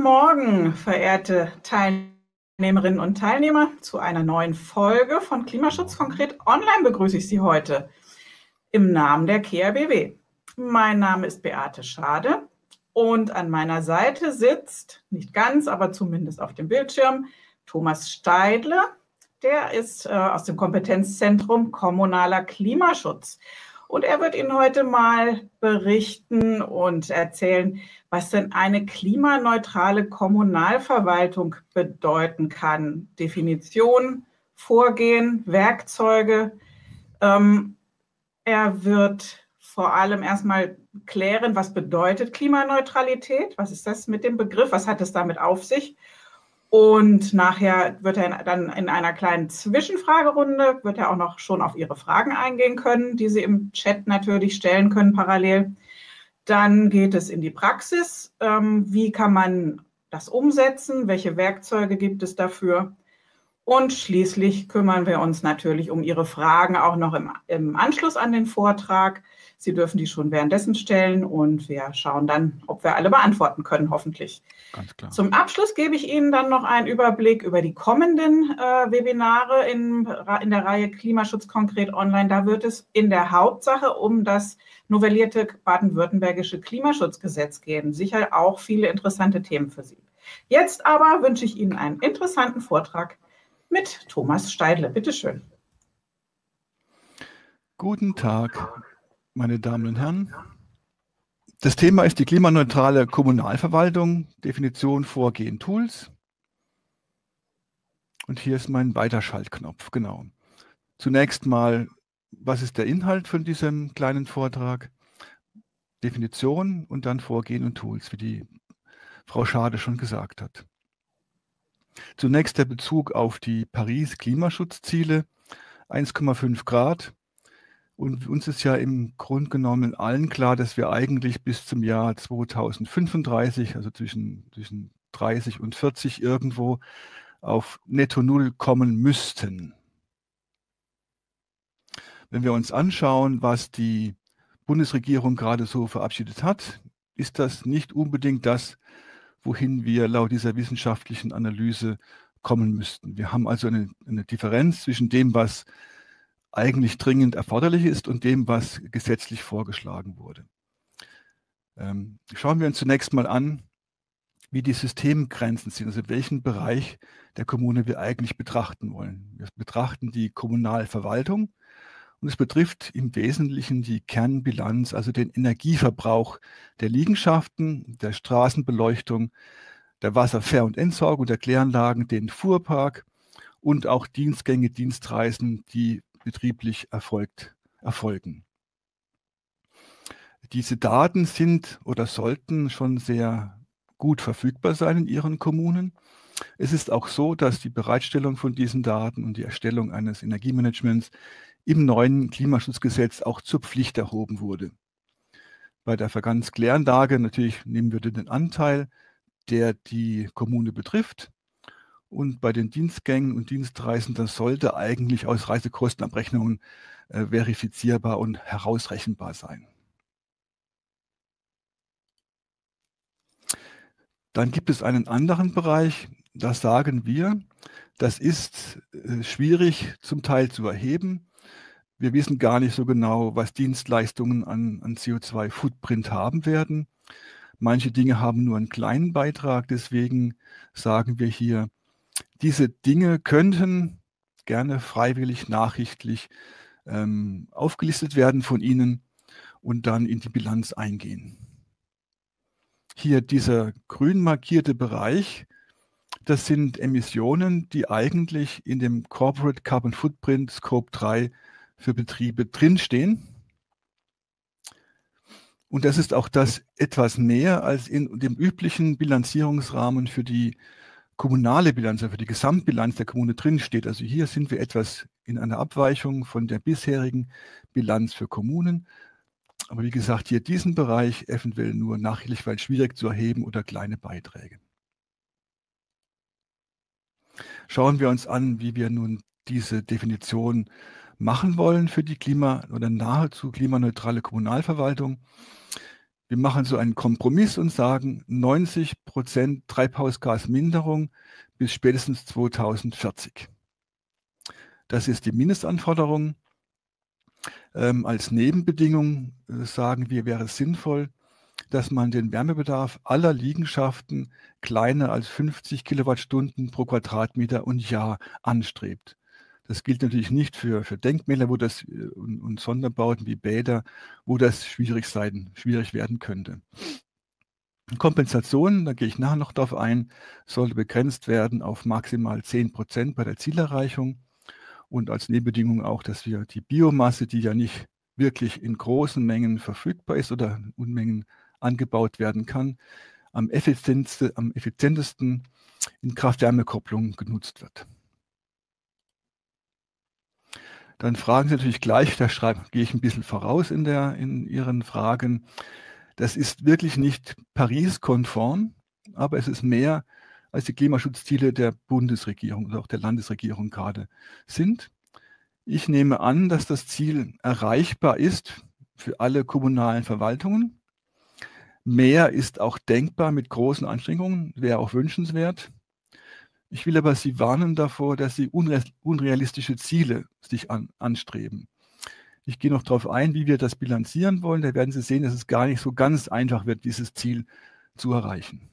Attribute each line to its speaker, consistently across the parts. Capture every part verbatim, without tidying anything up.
Speaker 1: Guten Morgen, verehrte Teilnehmerinnen und Teilnehmer. Zu einer neuen Folge von Klimaschutz konkret online begrüße ich Sie heute im Namen der K R B W. Mein Name ist Beate Schade und an meiner Seite sitzt, nicht ganz, aber zumindest auf dem Bildschirm, Thomas Steidle. Der ist äh, aus dem Kompetenzzentrum Kommunaler Klimaschutz. Und er wird Ihnen heute mal berichten und erzählen, was denn eine klimaneutrale Kommunalverwaltung bedeuten kann. Definition, Vorgehen, Werkzeuge. Ähm, er wird vor allem erstmal klären, was bedeutet Klimaneutralität? Was ist das mit dem Begriff? Was hat es damit auf sich? Und nachher wird er dann in einer kleinen Zwischenfragerunde, wird er auch noch schon auf Ihre Fragen eingehen können, die Sie im Chat natürlich stellen können parallel. Dann geht es in die Praxis. Wie kann man das umsetzen? Welche Werkzeuge gibt es dafür? Und schließlich kümmern wir uns natürlich um Ihre Fragen auch noch im, im Anschluss an den Vortrag. Sie dürfen die schon währenddessen stellen und wir schauen dann, ob wir alle beantworten können, hoffentlich.
Speaker 2: Ganz klar.
Speaker 1: Zum Abschluss gebe ich Ihnen dann noch einen Überblick über die kommenden äh, Webinare in, in der Reihe Klimaschutz konkret online. Da wird es in der Hauptsache um das novellierte baden-württembergische Klimaschutzgesetz gehen. Sicher auch viele interessante Themen für Sie. Jetzt aber wünsche ich Ihnen einen interessanten Vortrag mit Thomas Steidle. Bitte schön.
Speaker 2: Guten Tag, meine Damen und Herren. Das Thema ist die klimaneutrale Kommunalverwaltung, Definition, Vorgehen, Tools. Und hier ist mein Weiterschaltknopf, genau. Zunächst mal, was ist der Inhalt von diesem kleinen Vortrag? Definition und dann Vorgehen und Tools, wie die Frau Schade schon gesagt hat. Zunächst der Bezug auf die Paris-Klimaschutzziele, eins Komma fünf Grad. Und uns ist ja im Grunde genommen allen klar, dass wir eigentlich bis zum Jahr zweitausendfünfunddreißig, also zwischen, zwischen dreißig und vierzig irgendwo, auf Netto Null kommen müssten. Wenn wir uns anschauen, was die Bundesregierung gerade so verabschiedet hat, ist das nicht unbedingt das, wohin wir laut dieser wissenschaftlichen Analyse kommen müssten. Wir haben also eine, eine Differenz zwischen dem, was eigentlich dringend erforderlich ist und dem, was gesetzlich vorgeschlagen wurde. Ähm, schauen wir uns zunächst mal an, wie die Systemgrenzen sind, also welchen Bereich der Kommune wir eigentlich betrachten wollen. Wir betrachten die Kommunalverwaltung und es betrifft im Wesentlichen die Kernbilanz, also den Energieverbrauch der Liegenschaften, der Straßenbeleuchtung, der Wasserver- und Entsorgung, der Kläranlagen, den Fuhrpark und auch Dienstgänge, Dienstreisen, die betrieblich erfolgt, erfolgen. Diese Daten sind oder sollten schon sehr gut verfügbar sein in Ihren Kommunen. Es ist auch so, dass die Bereitstellung von diesen Daten und die Erstellung eines Energiemanagements im neuen Klimaschutzgesetz auch zur Pflicht erhoben wurde. Bei der Vergangenskläranlage natürlich nehmen wir den Anteil, der die Kommune betrifft. Und bei den Dienstgängen und Dienstreisen, das sollte eigentlich aus Reisekostenabrechnungen äh, verifizierbar und herausrechenbar sein. Dann gibt es einen anderen Bereich, da sagen wir, das ist äh, schwierig zum Teil zu erheben. Wir wissen gar nicht so genau, was Dienstleistungen an, an C O zwei Footprint haben werden. Manche Dinge haben nur einen kleinen Beitrag, deswegen sagen wir hier, diese Dinge könnten gerne freiwillig, nachrichtlich ähm, aufgelistet werden von Ihnen und dann in die Bilanz eingehen. Hier dieser grün markierte Bereich, das sind Emissionen, die eigentlich in dem Corporate Carbon Footprint Scope drei für Betriebe drinstehen. Und das ist auch das etwas mehr als in dem üblichen Bilanzierungsrahmen für die kommunale Bilanz, also für die Gesamtbilanz der Kommune drinsteht. Also hier sind wir etwas in einer Abweichung von der bisherigen Bilanz für Kommunen. Aber wie gesagt, hier diesen Bereich eventuell nur nachrichtlich, weil schwierig zu erheben oder kleine Beiträge. Schauen wir uns an, wie wir nun diese Definition machen wollen für die Klima- oder nahezu klimaneutrale Kommunalverwaltung. wir machen so einen Kompromiss und sagen neunzig Prozent Treibhausgasminderung bis spätestens zweitausendvierzig. Das ist die Mindestanforderung. Ähm, als Nebenbedingung äh, sagen wir, wäre es sinnvoll, dass man den Wärmebedarf aller Liegenschaften kleiner als fünfzig Kilowattstunden pro Quadratmeter und Jahr anstrebt. Das gilt natürlich nicht für, für Denkmäler wo das, und, und Sonderbauten wie Bäder, wo das schwierig sein, schwierig werden könnte. Kompensation, da gehe ich nachher noch darauf ein, sollte begrenzt werden auf maximal zehn Prozent bei der Zielerreichung und als Nebenbedingung auch, dass wir die Biomasse, die ja nicht wirklich in großen Mengen verfügbar ist oder in Unmengen angebaut werden kann, am effizientesten, am effizientesten in Kraft-Wärme-Kopplung genutzt wird. Dann fragen Sie natürlich gleich, da schreibe, gehe ich ein bisschen voraus in, der, in Ihren Fragen. Das ist wirklich nicht Paris-konform, aber es ist mehr, als die Klimaschutzziele der Bundesregierung oder auch der Landesregierung gerade sind. Ich nehme an, dass das Ziel erreichbar ist für alle kommunalen Verwaltungen. Mehr ist auch denkbar mit großen Anstrengungen, wäre auch wünschenswert. Ich will aber Sie warnen davor, dass Sie unrealistische Ziele sich an, anstreben. Ich gehe noch darauf ein, wie wir das bilanzieren wollen. Da werden Sie sehen, dass es gar nicht so ganz einfach wird, dieses Ziel zu erreichen.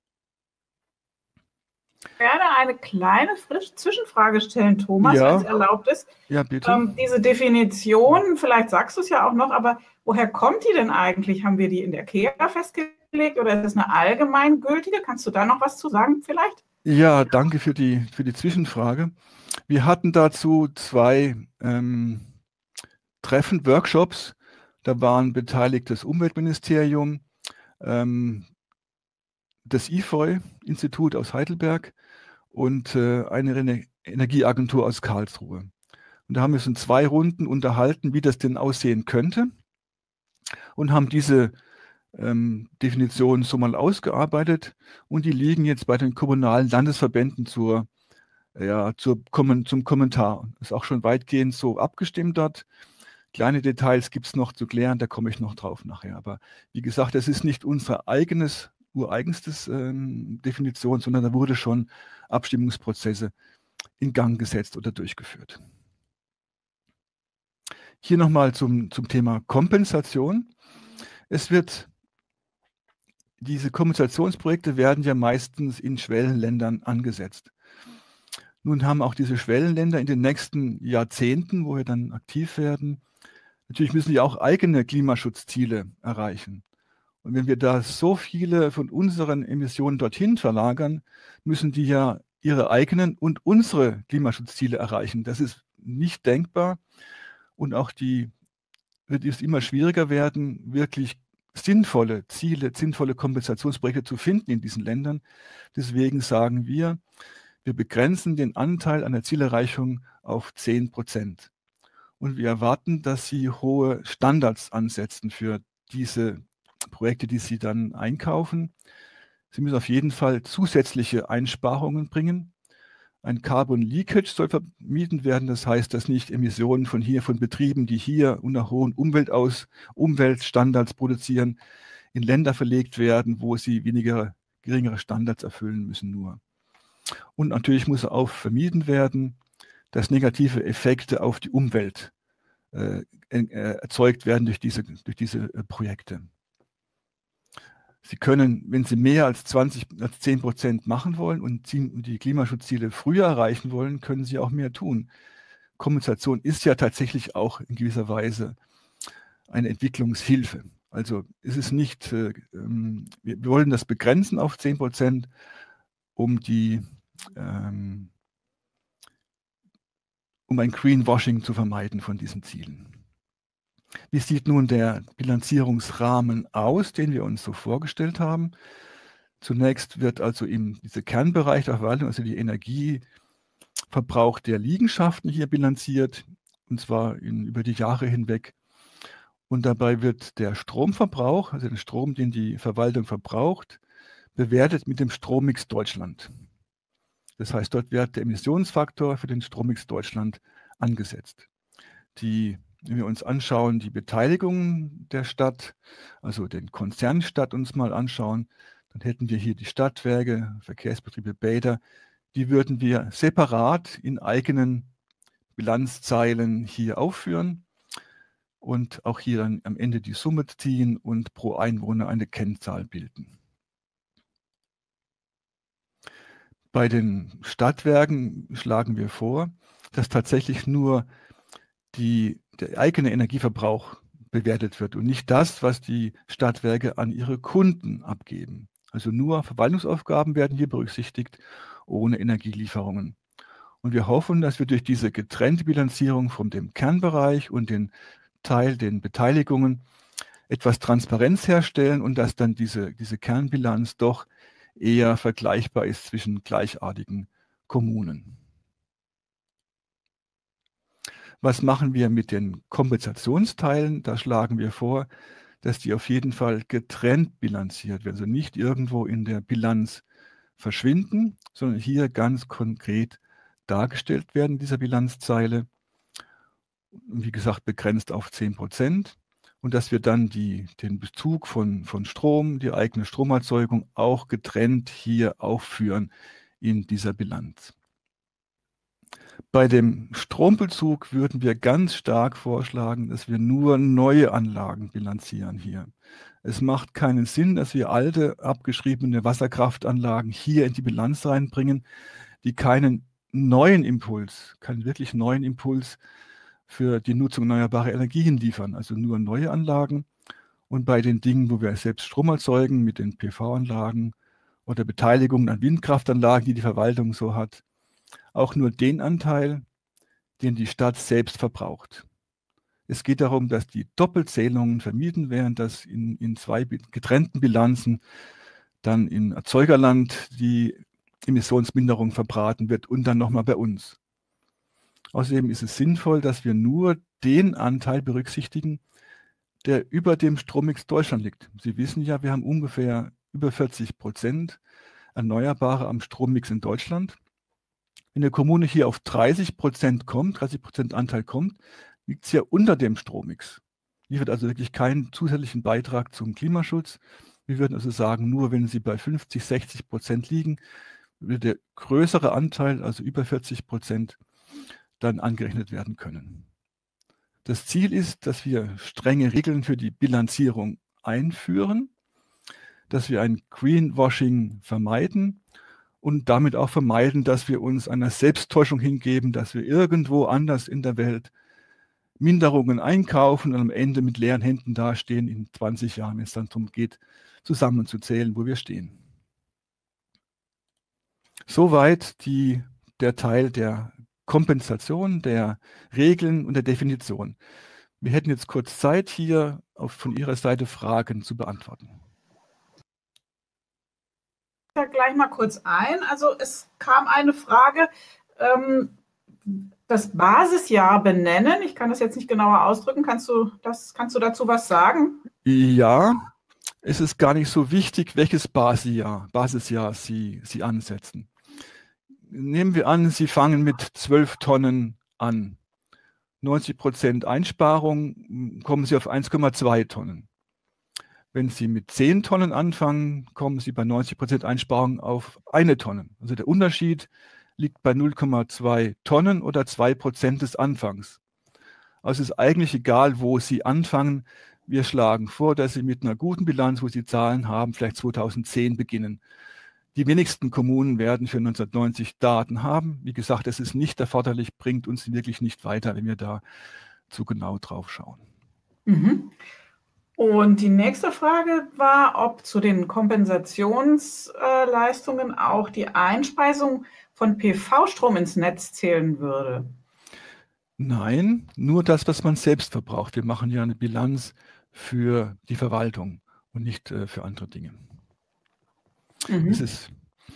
Speaker 1: Ich werde eine kleine Zwischenfrage stellen, Thomas,
Speaker 2: ja.
Speaker 1: wenn es erlaubt ist.
Speaker 2: Ja, bitte.
Speaker 1: Ähm, diese Definition, vielleicht sagst du es ja auch noch, aber woher kommt die denn eigentlich? Haben wir die in der K E A festgelegt oder ist das eine allgemeingültige? Kannst du da noch was zu sagen vielleicht?
Speaker 2: Ja, danke für die, für die Zwischenfrage. Wir hatten dazu zwei ähm, Treffen, Workshops. Da waren beteiligt das Umweltministerium, ähm, das I F O I-Institut aus Heidelberg und äh, eine Energieagentur aus Karlsruhe. Und da haben wir uns in zwei Runden unterhalten, wie das denn aussehen könnte und haben diese ähm, Definitionen so mal ausgearbeitet und die liegen jetzt bei den kommunalen Landesverbänden zur, ja, zur, zum Kommentar. Ist auch schon weitgehend so abgestimmt dort. Kleine Details gibt es noch zu klären, da komme ich noch drauf nachher. Aber wie gesagt, das ist nicht unsere eigenes, ureigenstes ähm, Definition, sondern da wurde schon Abstimmungsprozesse in Gang gesetzt oder durchgeführt. Hier nochmal zum, zum Thema Kompensation. Es wird, diese Kompensationsprojekte werden ja meistens in Schwellenländern angesetzt. Nun haben auch diese Schwellenländer in den nächsten Jahrzehnten, wo wir dann aktiv werden, natürlich müssen die auch eigene Klimaschutzziele erreichen. Und wenn wir da so viele von unseren Emissionen dorthin verlagern, müssen die ja ihre eigenen und unsere Klimaschutzziele erreichen. Das ist nicht denkbar. Und auch die wird es immer schwieriger werden, wirklich sinnvolle Ziele, sinnvolle Kompensationsprojekte zu finden in diesen Ländern. Deswegen sagen wir, wir begrenzen den Anteil an der Zielerreichung auf zehn Prozent. Und wir erwarten, dass Sie hohe Standards ansetzen für diese Projekte, die Sie dann einkaufen. Sie müssen auf jeden Fall zusätzliche Einsparungen bringen. Ein Carbon Leakage soll vermieden werden. Das heißt, dass nicht Emissionen von hier, von Betrieben, die hier unter hohen Umweltaus, Umweltstandards produzieren, in Länder verlegt werden, wo sie weniger, geringere Standards erfüllen müssen nur. Und natürlich muss auch vermieden werden, dass negative Effekte auf die Umwelt äh, erzeugt werden durch diese, durch diese äh, Projekte. Sie können, wenn Sie mehr als zwanzig, als zehn Prozent machen wollen und die Klimaschutzziele früher erreichen wollen, können Sie auch mehr tun. Kompensation ist ja tatsächlich auch in gewisser Weise eine Entwicklungshilfe. Also ist es nicht, äh, wir wollen das begrenzen auf zehn Prozent, um die, ähm, um ein Greenwashing zu vermeiden von diesen Zielen. Wie sieht nun der Bilanzierungsrahmen aus, den wir uns so vorgestellt haben? Zunächst wird also in dieser Kernbereich der Verwaltung, also die Energieverbrauch der Liegenschaften hier bilanziert, und zwar in, über die Jahre hinweg. Und dabei wird der Stromverbrauch, also den Strom, den die Verwaltung verbraucht, bewertet mit dem Strommix Deutschland. Das heißt, dort wird der Emissionsfaktor für den Strommix Deutschland angesetzt. Die Wenn wir uns anschauen, die Beteiligung der Stadt, also den Konzern Stadt uns mal anschauen, dann hätten wir hier die Stadtwerke, Verkehrsbetriebe, Bäder. Die würden wir separat in eigenen Bilanzzeilen hier aufführen und auch hier dann am Ende die Summe ziehen und pro Einwohner eine Kennzahl bilden. Bei den Stadtwerken schlagen wir vor, dass tatsächlich nur die, der eigene Energieverbrauch bewertet wird und nicht das, was die Stadtwerke an ihre Kunden abgeben. Also nur Verwaltungsaufgaben werden hier berücksichtigt, ohne Energielieferungen. Und wir hoffen, dass wir durch diese getrennte Bilanzierung von dem Kernbereich und den Teil, den Beteiligungen, etwas Transparenz herstellen und dass dann diese, diese Kernbilanz doch eher vergleichbar ist zwischen gleichartigen Kommunen. Was machen wir mit den Kompensationsteilen? Da schlagen wir vor, dass die auf jeden Fall getrennt bilanziert werden, also nicht irgendwo in der Bilanz verschwinden, sondern hier ganz konkret dargestellt werden, dieser Bilanzzeile. Wie gesagt, begrenzt auf zehn Prozent. Und dass wir dann die, den Bezug von, von Strom, die eigene Stromerzeugung auch getrennt hier aufführen in dieser Bilanz. Bei dem Strombezug würden wir ganz stark vorschlagen, dass wir nur neue Anlagen bilanzieren hier. Es macht keinen Sinn, dass wir alte, abgeschriebene Wasserkraftanlagen hier in die Bilanz reinbringen, die keinen neuen Impuls, keinen wirklich neuen Impuls für die Nutzung erneuerbarer Energien liefern, also nur neue Anlagen. Und bei den Dingen, wo wir selbst Strom erzeugen, mit den P V-Anlagen oder Beteiligungen an Windkraftanlagen, die die Verwaltung so hat, auch nur den Anteil, den die Stadt selbst verbraucht. Es geht darum, dass die Doppelzählungen vermieden werden, dass in, in zwei getrennten Bilanzen dann im Erzeugerland die Emissionsminderung verbraten wird und dann nochmal bei uns. Außerdem ist es sinnvoll, dass wir nur den Anteil berücksichtigen, der über dem Strommix Deutschland liegt. Sie wissen ja, wir haben ungefähr über vierzig Prozent Erneuerbare am Strommix in Deutschland. Wenn eine Kommune hier auf dreißig Prozent kommt, dreißig Prozent Anteil kommt, liegt es ja unter dem Strommix. Liefert also wirklich keinen zusätzlichen Beitrag zum Klimaschutz. Wir würden also sagen, nur wenn sie bei fünfzig, sechzig Prozent liegen, würde der größere Anteil, also über vierzig Prozent, dann angerechnet werden können. Das Ziel ist, dass wir strenge Regeln für die Bilanzierung einführen, dass wir ein Greenwashing vermeiden und damit auch vermeiden, dass wir uns einer Selbsttäuschung hingeben, dass wir irgendwo anders in der Welt Minderungen einkaufen und am Ende mit leeren Händen dastehen in zwanzig Jahren, wenn es dann darum geht, zusammenzuzählen, wo wir stehen. Soweit die, der Teil der Kompensation, der Regeln und der Definition. Wir hätten jetzt kurz Zeit, hier auf, von Ihrer Seite Fragen zu beantworten.
Speaker 1: Ja, gleich mal kurz ein. Also es kam eine Frage, ähm, das Basisjahr benennen. Ich kann das jetzt nicht genauer ausdrücken. Kannst du, das, kannst du dazu was sagen?
Speaker 2: Ja, es ist gar nicht so wichtig, welches Basisjahr, Basisjahr Sie, Sie ansetzen. Nehmen wir an, Sie fangen mit zwölf Tonnen an. neunzig Prozent Einsparung, kommen Sie auf eins Komma zwei Tonnen. Wenn Sie mit zehn Tonnen anfangen, kommen Sie bei neunzig Prozent Einsparung auf eine Tonne. Also der Unterschied liegt bei null Komma zwei Tonnen oder zwei Prozent des Anfangs. Also es ist eigentlich egal, wo Sie anfangen. Wir schlagen vor, dass Sie mit einer guten Bilanz, wo Sie Zahlen haben, vielleicht zweitausendzehn beginnen. Die wenigsten Kommunen werden für neunzehnhundertneunzig Daten haben. Wie gesagt, es ist nicht erforderlich, bringt uns wirklich nicht weiter, wenn wir da zu genau drauf schauen.
Speaker 1: Mhm. Und die nächste Frage war, ob zu den Kompensationsleistungen auch die Einspeisung von P V-Strom ins Netz zählen würde.
Speaker 2: Nein, nur das, was man selbst verbraucht. Wir machen ja eine Bilanz für die Verwaltung und nicht äh, für andere Dinge. Mhm. Es ist,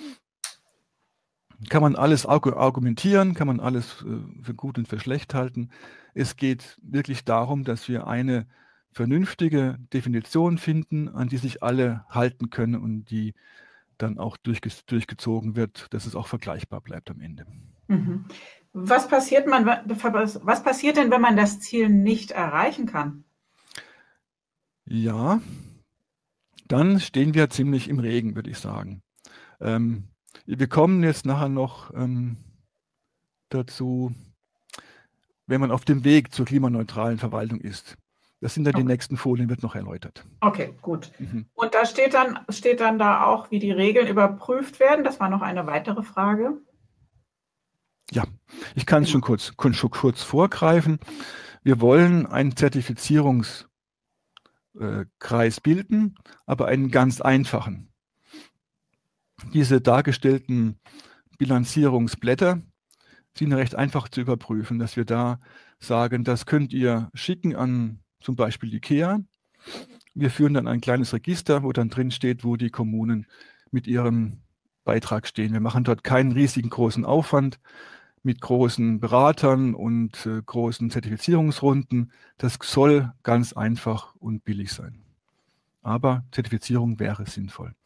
Speaker 2: kann man alles argumentieren, kann man alles äh, für gut und für schlecht halten. Es geht wirklich darum, dass wir eine vernünftige Definition finden, an die sich alle halten können und die dann auch durchge durchgezogen wird, dass es auch vergleichbar bleibt am Ende.
Speaker 1: Mhm. Was passiert, man, was passiert denn, wenn man das Ziel nicht erreichen kann?
Speaker 2: Ja, dann stehen wir ziemlich im Regen, würde ich sagen. Ähm, wir kommen jetzt nachher noch ähm, dazu, wenn man auf dem Weg zur klimaneutralen Verwaltung ist. Das sind dann die
Speaker 1: Okay.
Speaker 2: nächsten Folien, wird noch erläutert.
Speaker 1: Okay, gut.
Speaker 2: Mhm.
Speaker 1: Und da steht dann, steht dann da auch, wie die Regeln überprüft werden. Das war noch eine weitere Frage.
Speaker 2: Ja, ich kann es schon kurz, schon kurz vorgreifen. Wir wollen einen Zertifizierungskreis bilden, aber einen ganz einfachen. Diese dargestellten Bilanzierungsblätter sind recht einfach zu überprüfen, dass wir da sagen, das könnt ihr schicken an zum Beispiel IKEA. Wir führen dann ein kleines Register, wo dann drin steht, wo die Kommunen mit ihrem Beitrag stehen. Wir machen dort keinen riesigen großen Aufwand mit großen Beratern und äh, großen Zertifizierungsrunden. Das soll ganz einfach und billig sein. Aber Zertifizierung wäre sinnvoll.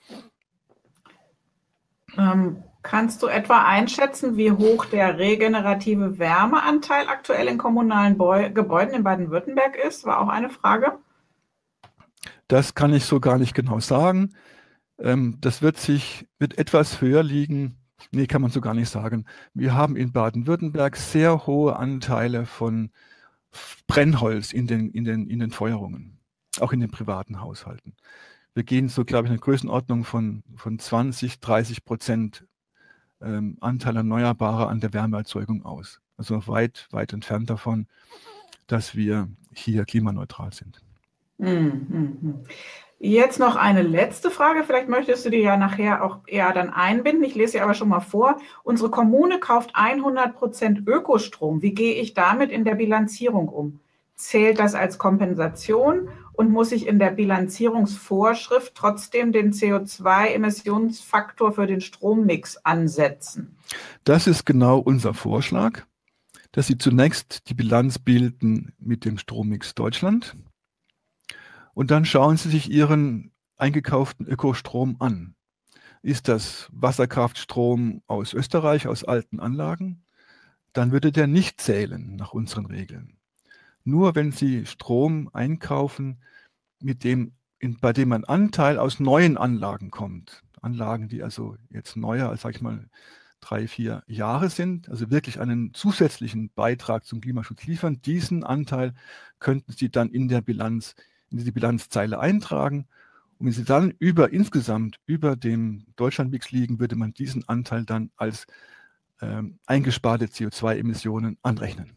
Speaker 1: Ähm, kannst du etwa einschätzen, wie hoch der regenerative Wärmeanteil aktuell in kommunalen Beu Gebäuden in Baden-Württemberg ist? War auch eine Frage.
Speaker 2: Das kann ich so gar nicht genau sagen. Ähm, das wird sich, wird etwas höher liegen. Nee, kann man so gar nicht sagen. Wir haben in Baden-Württemberg sehr hohe Anteile von Brennholz in den, in den, in den Feuerungen, auch in den privaten Haushalten. Wir gehen so, glaube ich, in eine Größenordnung von, von zwanzig, dreißig Prozent ähm, Anteil erneuerbarer an der Wärmeerzeugung aus. Also weit, weit entfernt davon, dass wir hier klimaneutral sind.
Speaker 1: Mhm. Jetzt noch eine letzte Frage. Vielleicht möchtest du die ja nachher auch eher dann einbinden. Ich lese sie aber schon mal vor. Unsere Kommune kauft hundert Prozent Ökostrom. Wie gehe ich damit in der Bilanzierung um? Zählt das als Kompensation und muss ich in der Bilanzierungsvorschrift trotzdem den C O zwei Emissionsfaktor für den Strommix ansetzen?
Speaker 2: Das ist genau unser Vorschlag, dass Sie zunächst die Bilanz bilden mit dem Strommix Deutschland und dann schauen Sie sich Ihren eingekauften Ökostrom an. Ist das Wasserkraftstrom aus Österreich, aus alten Anlagen? Dann würde der nicht zählen nach unseren Regeln. Nur wenn Sie Strom einkaufen, mit dem, in, bei dem ein Anteil aus neuen Anlagen kommt, Anlagen, die also jetzt neuer als, sag ich mal, drei, vier Jahre sind, also wirklich einen zusätzlichen Beitrag zum Klimaschutz liefern, diesen Anteil könnten Sie dann in der Bilanz, in die Bilanzzeile eintragen. Und wenn Sie dann über insgesamt über dem Deutschlandmix liegen, würde man diesen Anteil dann als ähm, eingesparte C O zwei Emissionen anrechnen.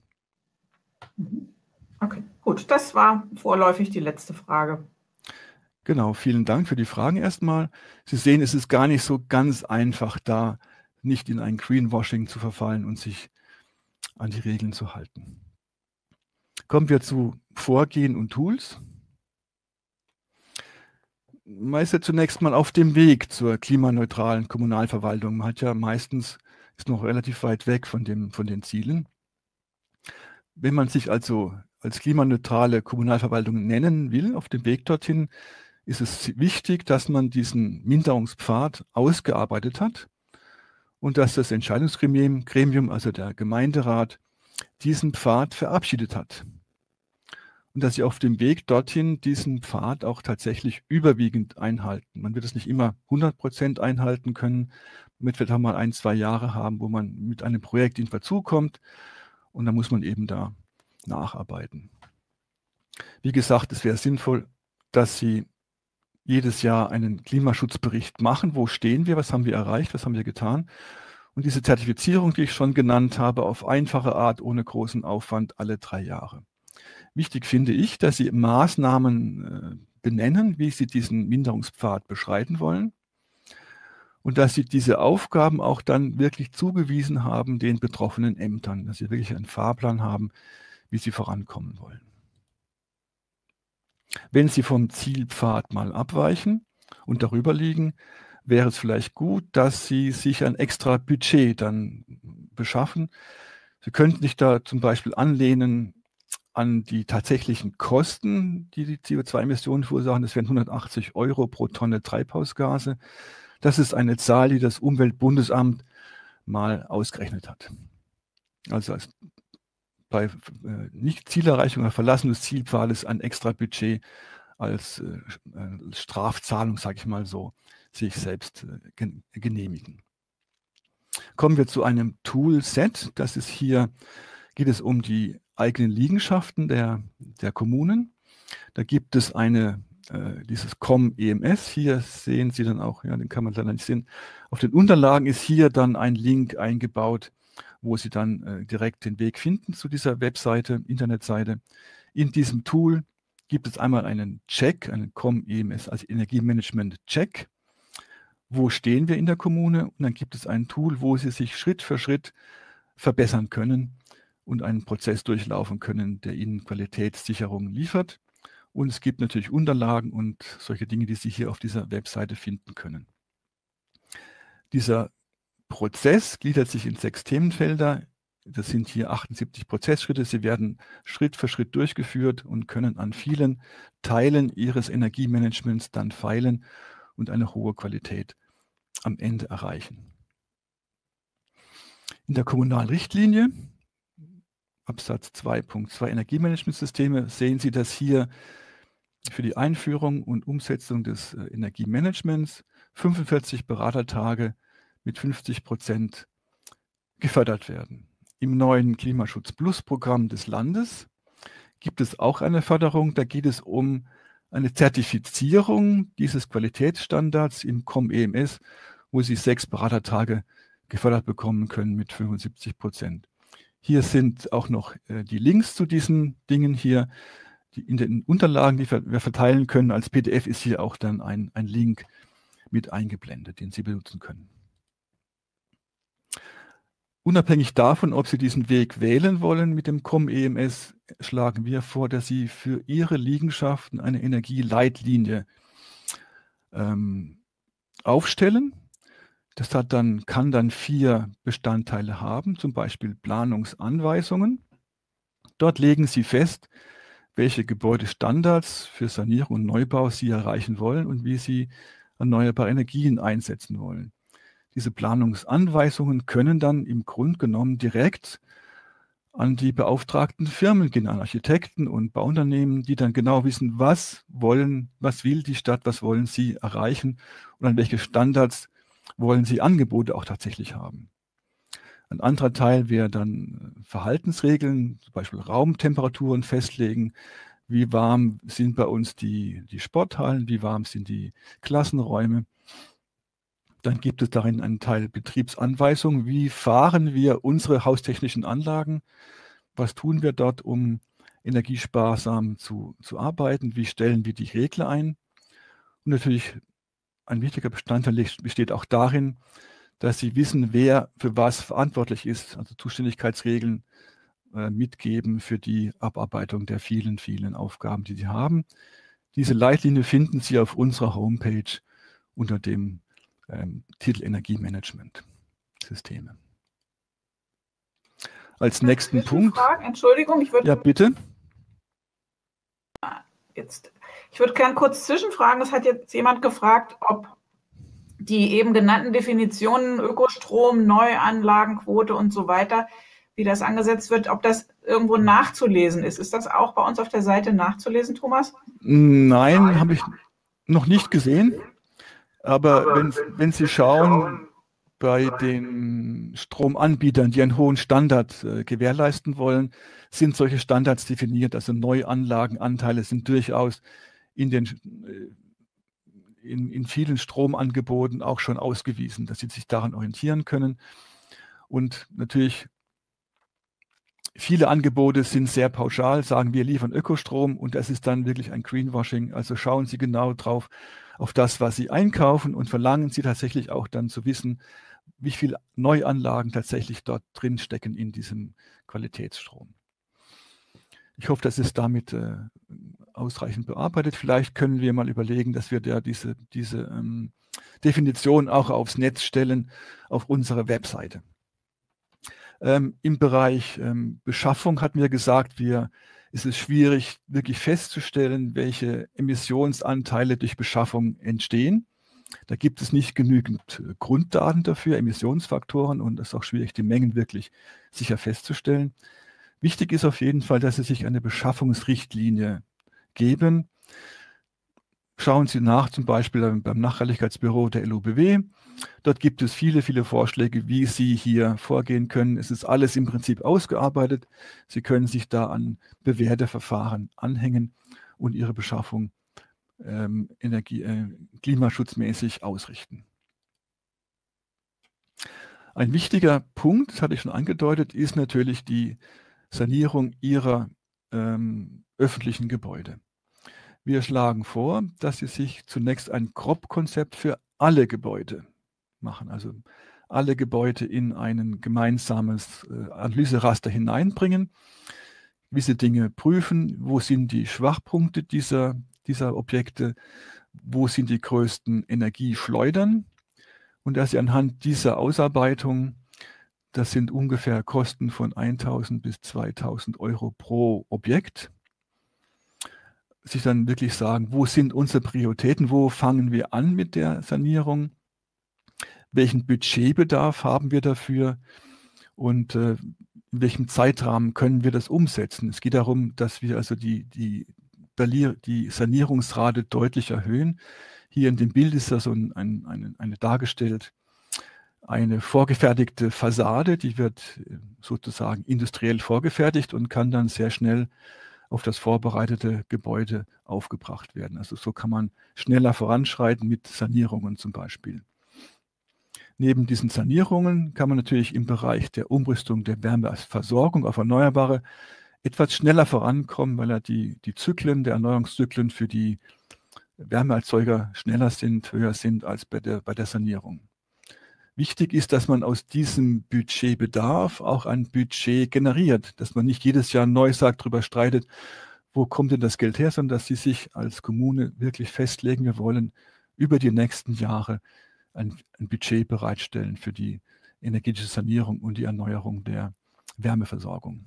Speaker 1: Okay, gut. Das war vorläufig die letzte Frage.
Speaker 2: Genau, vielen Dank für die Fragen erstmal. Sie sehen, es ist gar nicht so ganz einfach, da nicht in ein Greenwashing zu verfallen und sich an die Regeln zu halten. Kommen wir zu Vorgehen und Tools. Man ist ja zunächst mal auf dem Weg zur klimaneutralen Kommunalverwaltung. Man hat ja meistens, ist noch relativ weit weg von, dem, von den Zielen. Wenn man sich also als klimaneutrale Kommunalverwaltung nennen will, auf dem Weg dorthin, ist es wichtig, dass man diesen Minderungspfad ausgearbeitet hat und dass das Entscheidungsgremium, also der Gemeinderat, diesen Pfad verabschiedet hat. Und dass sie auf dem Weg dorthin diesen Pfad auch tatsächlich überwiegend einhalten. Man wird es nicht immer hundert Prozent einhalten können. Man wird auch mal ein, zwei Jahre haben, wo man mit einem Projekt in Verzug kommt. Und da muss man eben da nacharbeiten. Wie gesagt, es wäre sinnvoll, dass Sie jedes Jahr einen Klimaschutzbericht machen. Wo stehen wir? Was haben wir erreicht? Was haben wir getan? Und diese Zertifizierung, die ich schon genannt habe, auf einfache Art, ohne großen Aufwand, alle drei Jahre. Wichtig finde ich, dass Sie Maßnahmen äh, benennen, wie Sie diesen Minderungspfad beschreiten wollen und dass Sie diese Aufgaben auch dann wirklich zugewiesen haben den betroffenen Ämtern, dass Sie wirklich einen Fahrplan haben, wie Sie vorankommen wollen. Wenn Sie vom Zielpfad mal abweichen und darüber liegen, wäre es vielleicht gut, dass Sie sich ein extra Budget dann beschaffen. Sie könnten sich da zum Beispiel anlehnen an die tatsächlichen Kosten, die die C O zwei Emissionen verursachen. Das wären hundertachtzig Euro pro Tonne Treibhausgase. Das ist eine Zahl, die das Umweltbundesamt mal ausgerechnet hat. also als bei äh, Nicht-Zielerreichung oder Verlassen des Zielpfades ein extra Budget als äh, Strafzahlung, sage ich mal so, sich selbst äh, genehmigen. Kommen wir zu einem Toolset. Das ist hier, geht es um die eigenen Liegenschaften der, der Kommunen. Da gibt es eine, äh, dieses C O M E M S. Hier sehen Sie dann auch, ja, den kann man leider nicht sehen. Auf den Unterlagen ist hier dann ein Link eingebaut, wo Sie dann äh, direkt den Weg finden zu dieser Webseite, Internetseite. In diesem Tool gibt es einmal einen Check, einen C O M E M S, also Energiemanagement-Check. Wo stehen wir in der Kommune? Und dann gibt es ein Tool, wo Sie sich Schritt für Schritt verbessern können und einen Prozess durchlaufen können, der Ihnen Qualitätssicherung liefert. Und es gibt natürlich Unterlagen und solche Dinge, die Sie hier auf dieser Webseite finden können. Dieser Prozess gliedert sich in sechs Themenfelder. Das sind hier achtundsiebzig Prozessschritte. Sie werden Schritt für Schritt durchgeführt und können an vielen Teilen Ihres Energiemanagements dann feilen und eine hohe Qualität am Ende erreichen. In der kommunalen Richtlinie, Absatz zwei Punkt zwei Energiemanagementsysteme, sehen Sie, dass hier für die Einführung und Umsetzung des Energiemanagements fünfundvierzig Beratertage mit fünfzig Prozent gefördert werden. Im neuen Klimaschutz Plus Programm des Landes gibt es auch eine Förderung. Da geht es um eine Zertifizierung dieses Qualitätsstandards im C O M E M S, wo Sie sechs Beratertage gefördert bekommen können mit fünfundsiebzig Prozent. Hier sind auch noch äh, die Links zu diesen Dingen hier. Die in den Unterlagen, die wir verteilen können, als P D F ist hier auch dann ein, ein Link mit eingeblendet, den Sie benutzen können. Unabhängig davon, ob Sie diesen Weg wählen wollen mit dem C O M E M S, schlagen wir vor, dass Sie für Ihre Liegenschaften eine Energieleitlinie ähm, aufstellen. Das hat dann, kann dann vier Bestandteile haben, zum Beispiel Planungsanweisungen. Dort legen Sie fest, welche Gebäudestandards für Sanierung und Neubau Sie erreichen wollen und wie Sie erneuerbare Energien einsetzen wollen. Diese Planungsanweisungen können dann im Grunde genommen direkt an die beauftragten Firmen gehen, an Architekten und Bauunternehmen, die dann genau wissen, was wollen, was will die Stadt, was wollen sie erreichen und an welche Standards wollen sie Angebote auch tatsächlich haben. Ein anderer Teil wäre dann Verhaltensregeln, zum Beispiel Raumtemperaturen festlegen. Wie warm sind bei uns die, die Sporthallen, wie warm sind die Klassenräume. Dann gibt es darin einen Teil Betriebsanweisungen. Wie fahren wir unsere haustechnischen Anlagen? Was tun wir dort, um energiesparsam zu, zu arbeiten? Wie stellen wir die Regler ein? Und natürlich ein wichtiger Bestandteil besteht auch darin, dass Sie wissen, wer für was verantwortlich ist, also Zuständigkeitsregeln äh, mitgeben für die Abarbeitung der vielen, vielen Aufgaben, die Sie haben. Diese Leitlinie finden Sie auf unserer Homepage unter dem ähm, Titel Energiemanagement-Systeme. Als nächsten Punkt.
Speaker 1: Fragen? Entschuldigung, ich würde.
Speaker 2: Ja, bitte.
Speaker 1: Jetzt, ich würde gerne kurz zwischenfragen. Es hat jetzt jemand gefragt, ob die eben genannten Definitionen Ökostrom, Neuanlagenquote und so weiter, wie das angesetzt wird, ob das irgendwo nachzulesen ist. Ist das auch bei uns auf der Seite nachzulesen, Thomas?
Speaker 2: Nein, habe ich noch nicht gesehen. Aber wenn, wenn Sie schauen, bei den Stromanbietern, die einen hohen Standard äh, gewährleisten wollen, sind solche Standards definiert. Also Neuanlagenanteile sind durchaus in den äh, In, in vielen Stromangeboten auch schon ausgewiesen, dass Sie sich daran orientieren können. Und natürlich, viele Angebote sind sehr pauschal, sagen wir liefern Ökostrom und das ist dann wirklich ein Greenwashing. Also schauen Sie genau drauf auf das, was Sie einkaufen und verlangen Sie tatsächlich auch dann zu wissen, wie viele Neuanlagen tatsächlich dort drin stecken in diesem Qualitätsstrom. Ich hoffe, das ist damit äh, ausreichend bearbeitet. Vielleicht können wir mal überlegen, dass wir da diese, diese ähm, Definition auch aufs Netz stellen, auf unsere Webseite. Ähm, Im Bereich ähm, Beschaffung hatten wir gesagt, wir, es ist schwierig, wirklich festzustellen, welche Emissionsanteile durch Beschaffung entstehen. Da gibt es nicht genügend Grunddaten dafür, Emissionsfaktoren, und es ist auch schwierig, die Mengen wirklich sicher festzustellen. Wichtig ist auf jeden Fall, dass Sie sich eine Beschaffungsrichtlinie geben. Schauen Sie nach, zum Beispiel beim Nachhaltigkeitsbüro der L U B W. Dort gibt es viele, viele Vorschläge, wie Sie hier vorgehen können. Es ist alles im Prinzip ausgearbeitet. Sie können sich da an bewährte Verfahren anhängen und Ihre Beschaffung ähm, Energie, äh, klimaschutzmäßig ausrichten. Ein wichtiger Punkt, das hatte ich schon angedeutet, ist natürlich die Sanierung Ihrer ähm, öffentlichen Gebäude. Wir schlagen vor, dass Sie sich zunächst ein Grobkonzept für alle Gebäude machen, also alle Gebäude in ein gemeinsames äh, Analyseraster hineinbringen, gewisse Dinge prüfen, wo sind die Schwachpunkte dieser, dieser Objekte, wo sind die größten Energieschleudern, und dass Sie anhand dieser Ausarbeitung, das sind ungefähr Kosten von eintausend bis zweitausend Euro pro Objekt, sich dann wirklich sagen, wo sind unsere Prioritäten, wo fangen wir an mit der Sanierung, welchen Budgetbedarf haben wir dafür und äh, in welchem Zeitrahmen können wir das umsetzen. Es geht darum, dass wir also die, die, die Sanierungsrate deutlich erhöhen. Hier in dem Bild ist da so ein, ein, eine, eine dargestellt, eine vorgefertigte Fassade, die wird sozusagen industriell vorgefertigt und kann dann sehr schnell auf das vorbereitete Gebäude aufgebracht werden. Also so kann man schneller voranschreiten mit Sanierungen zum Beispiel. Neben diesen Sanierungen kann man natürlich im Bereich der Umrüstung der Wärmeversorgung auf Erneuerbare etwas schneller vorankommen, weil ja die, die Zyklen, der Erneuerungszyklen für die Wärmeerzeuger schneller sind, höher sind als bei der, bei der Sanierung. Wichtig ist, dass man aus diesem Budgetbedarf auch ein Budget generiert, dass man nicht jedes Jahr neu sagt, darüber streitet, wo kommt denn das Geld her, sondern dass Sie sich als Kommune wirklich festlegen, wir wollen über die nächsten Jahre ein, ein Budget bereitstellen für die energetische Sanierung und die Erneuerung der Wärmeversorgung.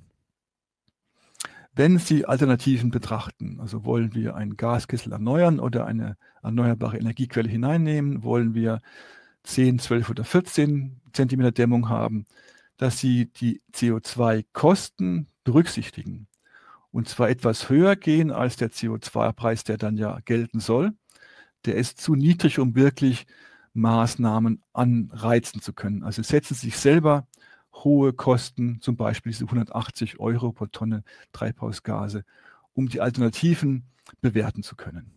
Speaker 2: Wenn Sie Alternativen betrachten, also wollen wir einen Gaskessel erneuern oder eine erneuerbare Energiequelle hineinnehmen, wollen wir zehn, zwölf oder vierzehn Zentimeter Dämmung haben, dass Sie die C O zwei Kosten berücksichtigen. Und zwar etwas höher gehen als der C O zwei Preis, der dann ja gelten soll. Der ist zu niedrig, um wirklich Maßnahmen anreizen zu können. Also setzen Sie sich selber hohe Kosten, zum Beispiel diese hundertachtzig Euro pro Tonne Treibhausgase, um die Alternativen bewerten zu können.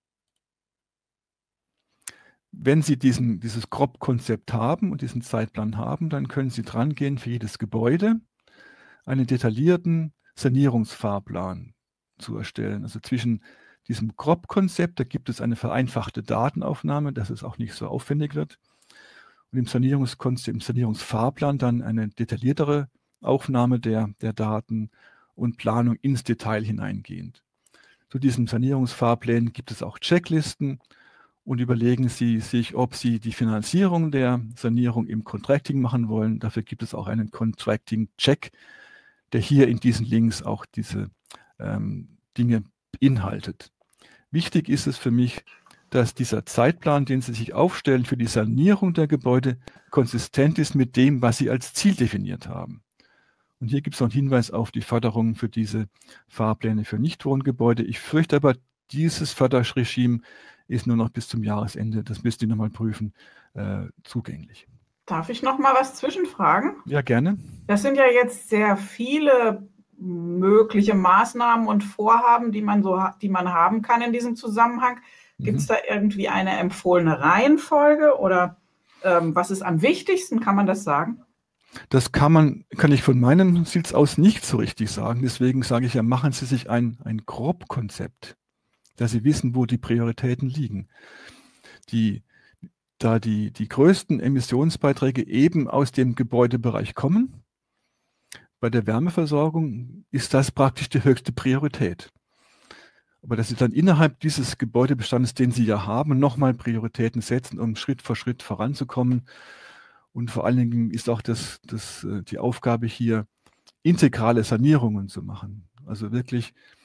Speaker 2: Wenn Sie diesen, dieses Grobkonzept haben und diesen Zeitplan haben, dann können Sie dran gehen, für jedes Gebäude einen detaillierten Sanierungsfahrplan zu erstellen. Also zwischen diesem Grobkonzept, da gibt es eine vereinfachte Datenaufnahme, dass es auch nicht so aufwendig wird. Und im Sanierungskonzept, im Sanierungsfahrplan dann eine detailliertere Aufnahme der, der Daten und Planung ins Detail hineingehend. Zu diesen Sanierungsfahrplänen gibt es auch Checklisten. Und überlegen Sie sich, ob Sie die Finanzierung der Sanierung im Contracting machen wollen. Dafür gibt es auch einen Contracting-Check, der hier in diesen Links auch diese ähm, Dinge beinhaltet. Wichtig ist es für mich, dass dieser Zeitplan, den Sie sich aufstellen für die Sanierung der Gebäude, konsistent ist mit dem, was Sie als Ziel definiert haben. Und hier gibt es noch einen Hinweis auf die Förderung für diese Fahrpläne für Nichtwohngebäude. Ich fürchte aber, dieses Förderregime ist nur noch bis zum Jahresende, das müsst ihr nochmal prüfen, äh, zugänglich.
Speaker 1: Darf ich noch mal was zwischenfragen?
Speaker 2: Ja, gerne.
Speaker 1: Das sind ja jetzt sehr viele mögliche Maßnahmen und Vorhaben, die man so, die man haben kann in diesem Zusammenhang. Gibt es mhm. da irgendwie eine empfohlene Reihenfolge oder ähm, was ist am wichtigsten? Kann man das sagen?
Speaker 2: Das kann man, kann ich von meinem Sitz aus nicht so richtig sagen. Deswegen sage ich ja, machen Sie sich ein, ein Grobkonzept, dass Sie wissen, wo die Prioritäten liegen. Die, da die, die größten Emissionsbeiträge eben aus dem Gebäudebereich kommen, bei der Wärmeversorgung ist das praktisch die höchste Priorität. Aber dass Sie dann innerhalb dieses Gebäudebestandes, den Sie ja haben, nochmal Prioritäten setzen, um Schritt für Schritt voranzukommen. Und vor allen Dingen ist auch das, das, die Aufgabe hier, integrale Sanierungen zu machen. Also wirklich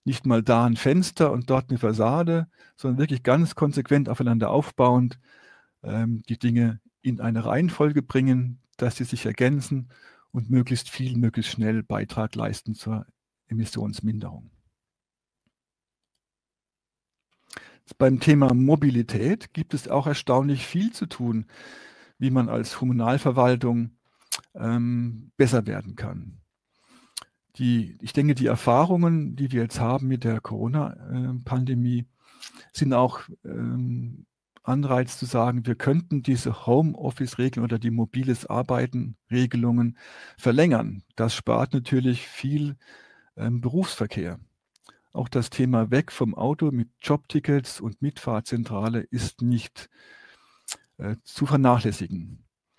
Speaker 2: Nicht mal da ein Fenster und dort eine Fassade, sondern wirklich ganz konsequent aufeinander aufbauend ähm, die Dinge in eine Reihenfolge bringen, dass sie sich ergänzen und möglichst viel, möglichst schnell Beitrag leisten zur Emissionsminderung. Beim Thema Mobilität gibt es auch erstaunlich viel zu tun, wie man als Kommunalverwaltung ähm, besser werden kann. Die, ich denke, die Erfahrungen, die wir jetzt haben mit der Corona-Pandemie, sind auch ähm, Anreiz zu sagen, wir könnten diese Homeoffice-Regeln oder die mobiles Arbeiten-Regelungen verlängern. Das spart natürlich viel ähm, Berufsverkehr. Auch das Thema weg vom Auto mit Jobtickets und Mitfahrzentrale ist nicht äh, zu vernachlässigen.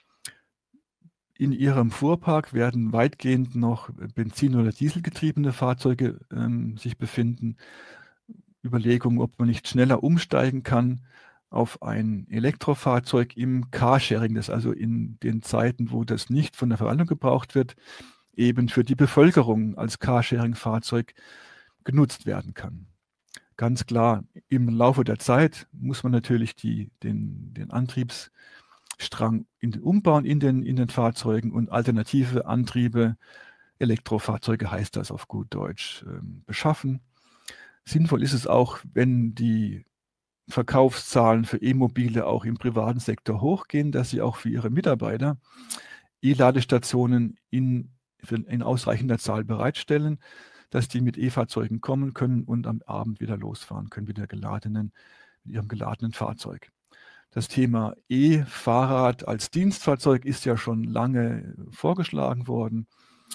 Speaker 2: In Ihrem Fuhrpark werden weitgehend noch Benzin- oder Dieselgetriebene Fahrzeuge ähm, sich befinden. Überlegungen, ob man nicht schneller umsteigen kann auf ein Elektrofahrzeug im Carsharing, das also in den Zeiten, wo das nicht von der Verwaltung gebraucht wird, eben für die Bevölkerung als Carsharing-Fahrzeug genutzt werden kann. Ganz klar, im Laufe der Zeit muss man natürlich die, den, den Antriebsstrang in den umbauen in den, in den Fahrzeugen und alternative Antriebe, Elektrofahrzeuge heißt das auf gut Deutsch, ähm, beschaffen. Sinnvoll ist es auch, wenn die Verkaufszahlen für E-Mobile auch im privaten Sektor hochgehen, dass sie auch für ihre Mitarbeiter E-Ladestationen in, in ausreichender Zahl bereitstellen, dass die mit E-Fahrzeugen kommen können und am Abend wieder losfahren können mit, der geladenen, mit ihrem geladenen Fahrzeug. Das Thema E-Fahrrad als Dienstfahrzeug ist ja schon lange vorgeschlagen worden.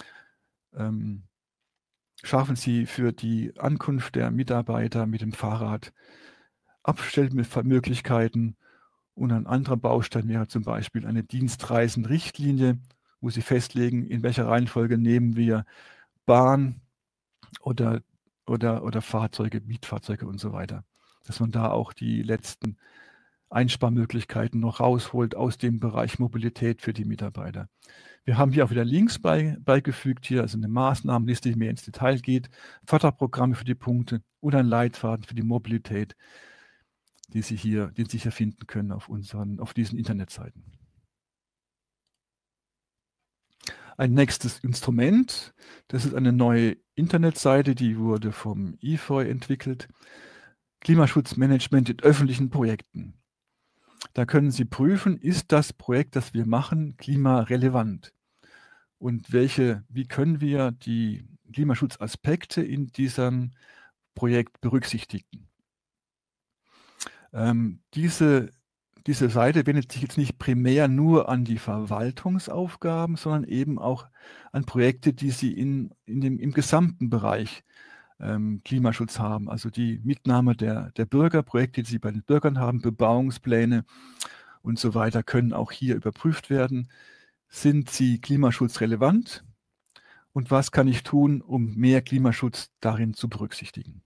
Speaker 2: Ähm, schaffen Sie für die Ankunft der Mitarbeiter mit dem Fahrrad Abstellmöglichkeiten. Und ein anderer Baustein wäre zum Beispiel eine Dienstreisenrichtlinie, wo Sie festlegen, in welcher Reihenfolge nehmen wir Bahn oder, oder, oder Fahrzeuge, Mietfahrzeuge und so weiter. Dass man da auch die letzten Einsparmöglichkeiten noch rausholt aus dem Bereich Mobilität für die Mitarbeiter. Wir haben hier auch wieder Links bei, beigefügt, hier also eine Maßnahmenliste, die mehr ins Detail geht, Förderprogramme für die Punkte und ein Leitfaden für die Mobilität, die Sie hier, den Sie hier finden können auf unseren, auf diesen Internetseiten. Ein nächstes Instrument, das ist eine neue Internetseite, die wurde vom I F O I entwickelt. Klimaschutzmanagement in öffentlichen Projekten. Da können Sie prüfen, ist das Projekt, das wir machen, klimarelevant? Und welche, wie können wir die Klimaschutzaspekte in diesem Projekt berücksichtigen? Ähm, diese, diese Seite wendet sich jetzt nicht primär nur an die Verwaltungsaufgaben, sondern eben auch an Projekte, die Sie in, in dem, im gesamten Bereich ähm, Klimaschutz haben. Also die Mitnahme der, der Bürger, Projekte, die Sie bei den Bürgern haben, Bebauungspläne und so weiter, können auch hier überprüft werden. Sind sie klimaschutzrelevant? Und was kann ich tun, um mehr Klimaschutz darin zu berücksichtigen?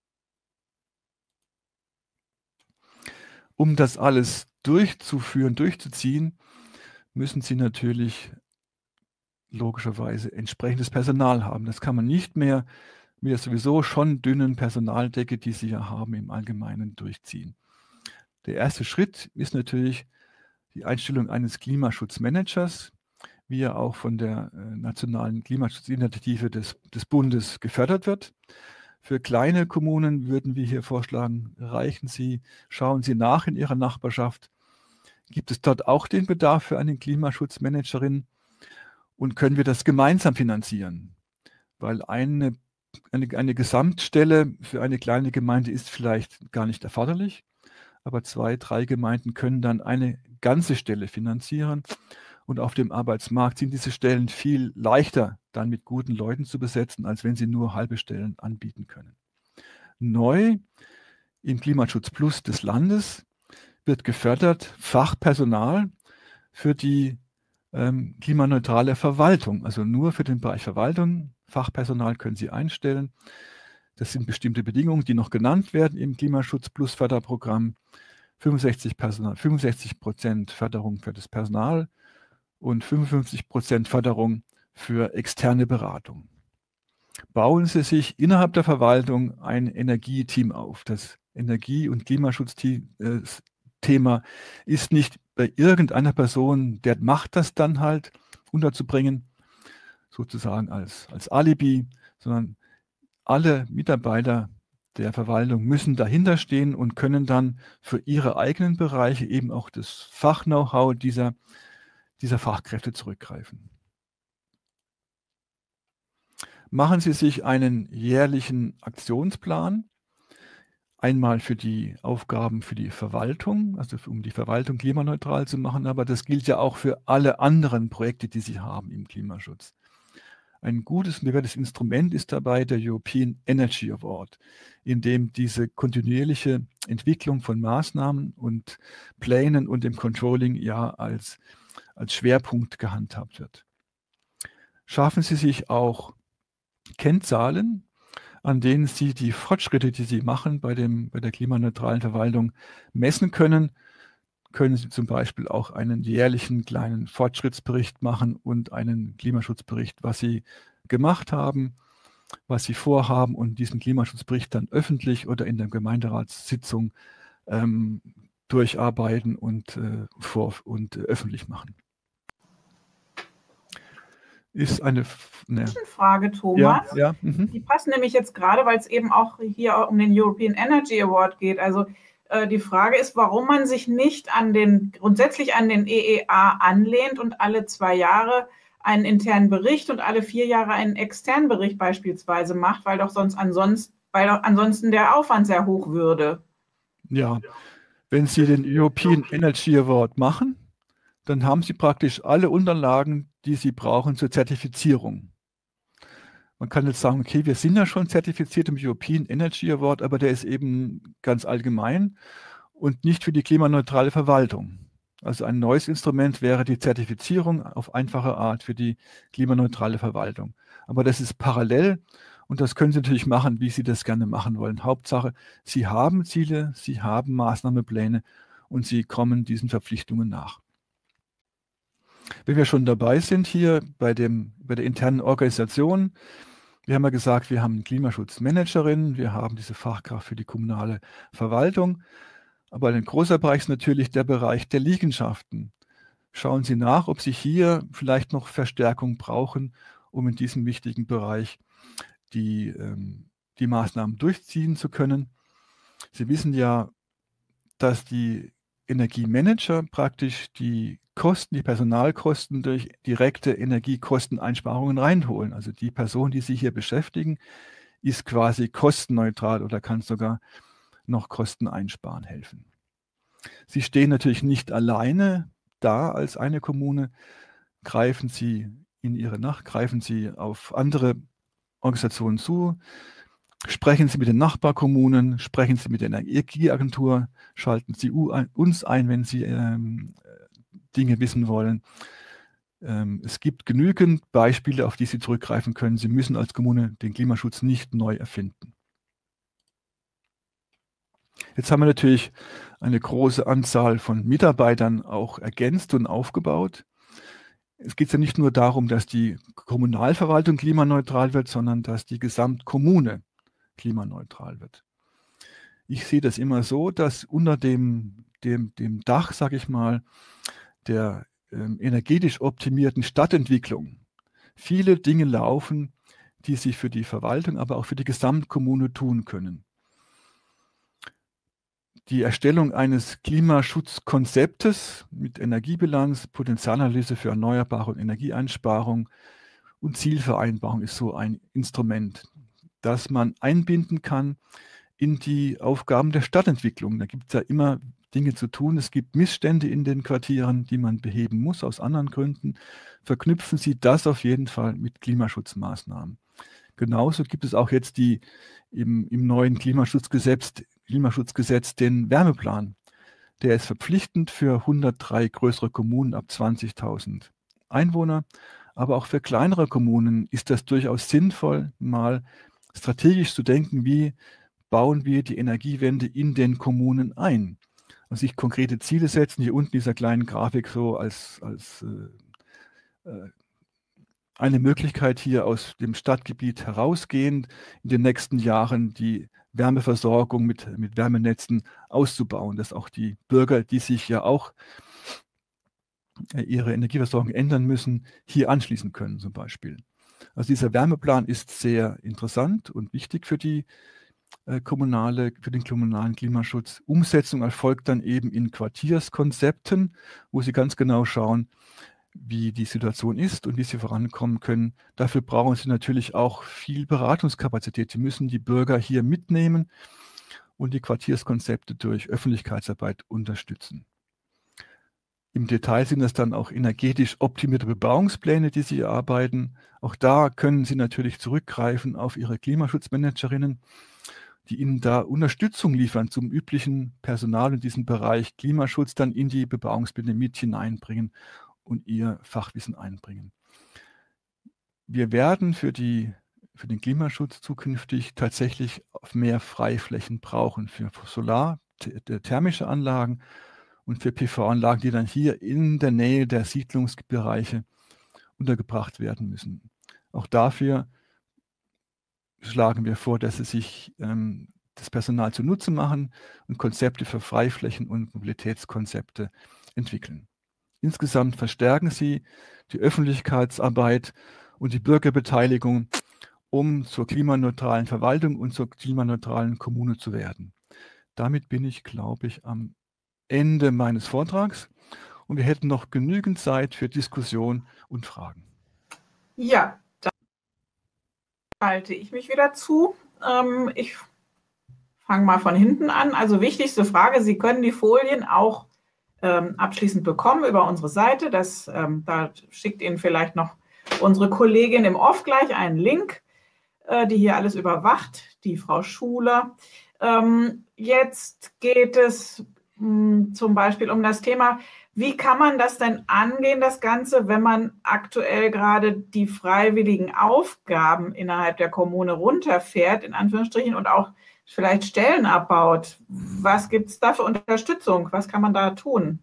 Speaker 2: Um das alles durchzuführen, durchzuziehen, müssen Sie natürlich logischerweise entsprechendes Personal haben. Das kann man nicht mehr mit der sowieso schon dünnen Personaldecke, die Sie ja haben, im Allgemeinen durchziehen. Der erste Schritt ist natürlich die Einstellung eines Klimaschutzmanagers, wie er auch von der äh, nationalen Klimaschutzinitiative des, des Bundes gefördert wird. Für kleine Kommunen würden wir hier vorschlagen, reichen Sie, schauen Sie nach in Ihrer Nachbarschaft. Gibt es dort auch den Bedarf für eine Klimaschutzmanagerin? Und können wir das gemeinsam finanzieren? Weil eine, eine, eine Gesamtstelle für eine kleine Gemeinde ist vielleicht gar nicht erforderlich, aber zwei, drei Gemeinden können dann eine ganze Stelle finanzieren. Und auf dem Arbeitsmarkt sind diese Stellen viel leichter dann mit guten Leuten zu besetzen, als wenn sie nur halbe Stellen anbieten können. Neu im Klimaschutz Plus des Landes wird gefördert Fachpersonal für die ähm, klimaneutrale Verwaltung, also nur für den Bereich Verwaltung. Fachpersonal können Sie einstellen. Das sind bestimmte Bedingungen, die noch genannt werden im Klimaschutz Plus Förderprogramm. fünfundsechzig Prozent Förderung für das Personal und fünfundfünfzig Prozent Förderung für externe Beratung. bauen Sie sich innerhalb der Verwaltung ein Energieteam auf. Das Energie- und Klimaschutzthema ist nicht bei irgendeiner Person, der macht das dann halt, unterzubringen, sozusagen als, als Alibi, sondern alle Mitarbeiter der Verwaltung müssen dahinter stehen und können dann für ihre eigenen Bereiche eben auch das Fach-Know-how dieser, dieser Fachkräfte zurückgreifen. Machen Sie sich einen jährlichen Aktionsplan, einmal für die Aufgaben für die Verwaltung, also um die Verwaltung klimaneutral zu machen, aber das gilt ja auch für alle anderen Projekte, die Sie haben im Klimaschutz. Ein gutes und bewährtes Instrument ist dabei der European Energy Award, in dem diese kontinuierliche Entwicklung von Maßnahmen und Plänen und dem Controlling ja als, als Schwerpunkt gehandhabt wird. Schaffen Sie sich auch Kennzahlen, an denen Sie die Fortschritte, die Sie machen bei, dem, bei der klimaneutralen Verwaltung, messen können. Können Sie zum Beispiel auch einen jährlichen kleinen Fortschrittsbericht machen und einen Klimaschutzbericht, was Sie gemacht haben, was Sie vorhaben und diesen Klimaschutzbericht dann öffentlich oder in der Gemeinderatssitzung ähm, durcharbeiten und, äh, vor, und äh, öffentlich machen. Ist eine,
Speaker 1: eine Frage, Thomas.
Speaker 2: Ja, ja, mhm.
Speaker 1: Die passt nämlich jetzt gerade, weil es eben auch hier um den European Energy Award geht. Also äh, die Frage ist, warum man sich nicht an den, grundsätzlich an den E E A anlehnt und alle zwei Jahre einen internen Bericht und alle vier Jahre einen externen Bericht beispielsweise macht, weil doch sonst ansonsten, weil doch ansonsten der Aufwand sehr hoch würde.
Speaker 2: Ja, wenn Sie den European Energy Award machen, dann haben Sie praktisch alle Unterlagen, die Sie brauchen zur Zertifizierung. Man kann jetzt sagen, okay, wir sind ja schon zertifiziert im European Energy Award, aber der ist eben ganz allgemein und nicht für die klimaneutrale Verwaltung. Also ein neues Instrument wäre die Zertifizierung auf einfache Art für die klimaneutrale Verwaltung. Aber das ist parallel und das können Sie natürlich machen, wie Sie das gerne machen wollen. Hauptsache, Sie haben Ziele, Sie haben Maßnahmenpläne und Sie kommen diesen Verpflichtungen nach. Wenn wir schon dabei sind hier bei, dem, bei der internen Organisation, wir haben ja gesagt, wir haben eine Klimaschutzmanagerin, wir haben diese Fachkraft für die kommunale Verwaltung, aber ein großer Bereich ist natürlich der Bereich der Liegenschaften. Schauen Sie nach, ob Sie hier vielleicht noch Verstärkung brauchen, um in diesem wichtigen Bereich die, ähm, die Maßnahmen durchziehen zu können. Sie wissen ja, dass die Energiemanager praktisch die Kosten, die Personalkosten durch direkte Energiekosteneinsparungen reinholen. Also die Person, die Sie hier beschäftigen, ist quasi kostenneutral oder kann sogar noch Kosten einsparen helfen. Sie stehen natürlich nicht alleine da als eine Kommune. Greifen Sie in Ihre Nacht, greifen Sie auf andere Organisationen zu, sprechen Sie mit den Nachbarkommunen, sprechen Sie mit der Energieagentur, schalten Sie uns ein, wenn Sie ähm, Dinge wissen wollen. Ähm, es gibt genügend Beispiele, auf die Sie zurückgreifen können. Sie müssen als Kommune den Klimaschutz nicht neu erfinden. Jetzt haben wir natürlich eine große Anzahl von Mitarbeitern auch ergänzt und aufgebaut. Es geht ja nicht nur darum, dass die Kommunalverwaltung klimaneutral wird, sondern dass die Gesamtkommune klimaneutral wird. Ich sehe das immer so, dass unter dem, dem, dem Dach, sage ich mal, der ähm, energetisch optimierten Stadtentwicklung viele Dinge laufen, die sich für die Verwaltung, aber auch für die Gesamtkommune tun können. Die Erstellung eines Klimaschutzkonzeptes mit Energiebilanz, Potenzialanalyse für Erneuerbare und Energieeinsparung und Zielvereinbarung ist so ein Instrument, das man einbinden kann in die Aufgaben der Stadtentwicklung. Da gibt es ja immer Dinge zu tun. Es gibt Missstände in den Quartieren, die man beheben muss aus anderen Gründen. Verknüpfen Sie das auf jeden Fall mit Klimaschutzmaßnahmen. Genauso gibt es auch jetzt die im, im neuen Klimaschutzgesetz, Klimaschutzgesetz den Wärmeplan. Der ist verpflichtend für hundertdrei größere Kommunen ab zwanzigtausend Einwohner. Aber auch für kleinere Kommunen ist das durchaus sinnvoll, mal strategisch zu denken, wie bauen wir die Energiewende in den Kommunen ein. Und sich konkrete Ziele setzen, hier unten dieser kleinen Grafik so als, als, äh, eine Möglichkeit, hier aus dem Stadtgebiet herausgehend in den nächsten Jahren die Wärmeversorgung mit, mit Wärmenetzen auszubauen, dass auch die Bürger, die sich ja auch ihre Energieversorgung ändern müssen, hier anschließen können zum Beispiel. Also dieser Wärmeplan ist sehr interessant und wichtig für die äh, kommunale, für den kommunalen Klimaschutz. Umsetzung erfolgt dann eben in Quartierskonzepten, wo Sie ganz genau schauen, wie die Situation ist und wie Sie vorankommen können. Dafür brauchen Sie natürlich auch viel Beratungskapazität. Sie müssen die Bürger hier mitnehmen und die Quartierskonzepte durch Öffentlichkeitsarbeit unterstützen. Im Detail sind es dann auch energetisch optimierte Bebauungspläne, die Sie erarbeiten. Auch da können Sie natürlich zurückgreifen auf Ihre Klimaschutzmanagerinnen, die Ihnen da Unterstützung liefern zum üblichen Personal in diesem Bereich Klimaschutz dann in die Bebauungspläne mit hineinbringen und ihr Fachwissen einbringen. Wir werden für, die, für den Klimaschutz zukünftig tatsächlich mehr Freiflächen brauchen für Solar, thermische Anlagen und für P V-Anlagen, die dann hier in der Nähe der Siedlungsbereiche untergebracht werden müssen. Auch dafür schlagen wir vor, dass Sie sich ähm, das Personal zunutze machen und Konzepte für Freiflächen und Mobilitätskonzepte entwickeln. Insgesamt verstärken Sie die Öffentlichkeitsarbeit und die Bürgerbeteiligung, um zur klimaneutralen Verwaltung und zur klimaneutralen Kommune zu werden. Damit bin ich, glaube ich, am Ende meines Vortrags und wir hätten noch genügend Zeit für Diskussion und Fragen.
Speaker 1: Ja, dann schalte ich mich wieder zu. Ähm, ich fange mal von hinten an. Also wichtigste Frage, Sie können die Folien auch ähm, abschließend bekommen über unsere Seite. Das, ähm, da schickt Ihnen vielleicht noch unsere Kollegin im Off gleich einen Link, äh, die hier alles überwacht, die Frau Schuler. Ähm, jetzt geht es mh, zum Beispiel um das Thema, wie kann man das denn angehen, das Ganze, wenn man aktuell gerade die freiwilligen Aufgaben innerhalb der Kommune runterfährt, in Anführungsstrichen, und auch vielleicht Stellen abbaut? Was gibt es da für Unterstützung? Was kann man da tun?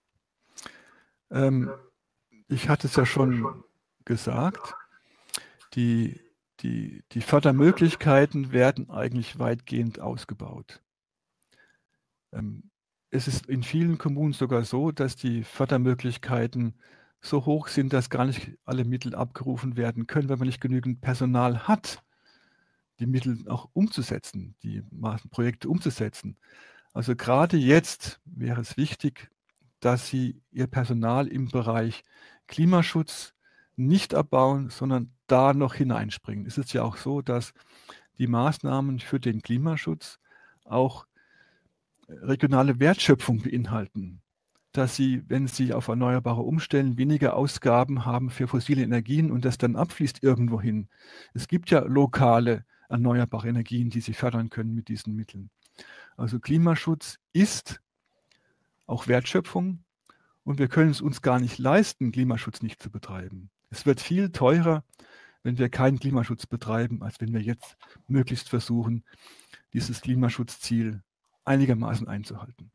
Speaker 2: Ähm, ich hatte es ja schon gesagt, die, die, die Fördermöglichkeiten werden eigentlich weitgehend ausgebaut. Ähm, es ist in vielen Kommunen sogar so, dass die Fördermöglichkeiten so hoch sind, dass gar nicht alle Mittel abgerufen werden können, weil man nicht genügend Personal hat, die Mittel auch umzusetzen, die Projekte umzusetzen. Also gerade jetzt wäre es wichtig, dass Sie Ihr Personal im Bereich Klimaschutz nicht abbauen, sondern da noch hineinspringen. Es ist ja auch so, dass die Maßnahmen für den Klimaschutz auch regionale Wertschöpfung beinhalten, dass Sie, wenn Sie auf Erneuerbare umstellen, weniger Ausgaben haben für fossile Energien und das dann abfließt irgendwo hin. Es gibt ja lokale erneuerbare Energien, die Sie fördern können mit diesen Mitteln. Also Klimaschutz ist auch Wertschöpfung und wir können es uns gar nicht leisten, Klimaschutz nicht zu betreiben. Es wird viel teurer, wenn wir keinen Klimaschutz betreiben, als wenn wir jetzt möglichst versuchen, dieses Klimaschutzziel einigermaßen einzuhalten.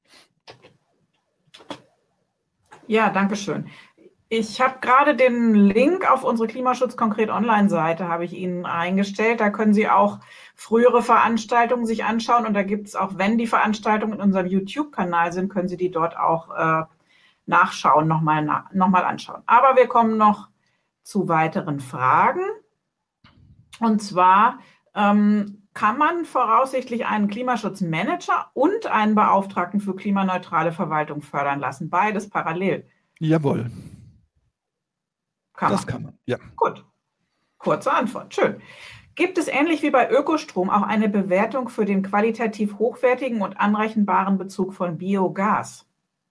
Speaker 1: Ja, danke schön. Ich habe gerade den Link auf unsere Klimaschutz konkret Online-Seite, habe ich Ihnen eingestellt. Da können Sie auch frühere Veranstaltungen sich anschauen und da gibt es auch, wenn die Veranstaltungen in unserem YouTube-Kanal sind, können Sie die dort auch äh, nachschauen, nochmal na, noch mal anschauen. Aber wir kommen noch zu weiteren Fragen. Und zwar ähm, kann man voraussichtlich einen Klimaschutzmanager und einen Beauftragten für klimaneutrale Verwaltung fördern lassen, beides parallel?
Speaker 2: Jawohl.
Speaker 1: Kann
Speaker 2: das
Speaker 1: man.
Speaker 2: kann man, ja.
Speaker 1: Gut, kurze Antwort, schön. Gibt es ähnlich wie bei Ökostrom auch eine Bewertung für den qualitativ hochwertigen und anrechenbaren Bezug von Biogas?